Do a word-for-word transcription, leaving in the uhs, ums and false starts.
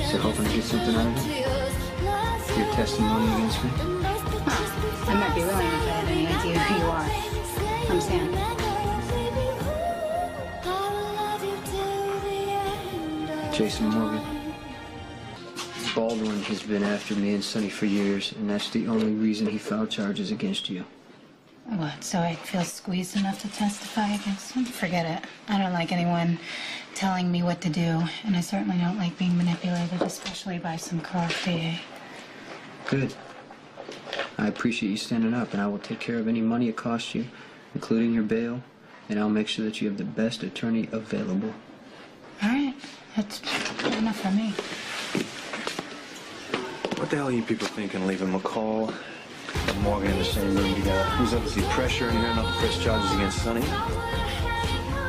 So hoping to get something out of it? Your testimony against me? Huh. I might be willing if I had any idea who you are. I'm Sam. Jason Morgan. Baldwin has been after me and Sonny for years, and that's the only reason he filed charges against you. What, so I feel squeezed enough to testify against him? Forget it. I don't like anyone telling me what to do, and I certainly don't like being manipulated, especially by some corrupt D A. Good. I appreciate you standing up, and I will take care of any money it costs you, including your bail, and I'll make sure that you have the best attorney available. All right. That's good enough for me. What the hell are you people thinking, leaving McCall and Morgan in the same room together? Who's obviously pressuring her not to press charges against Sonny?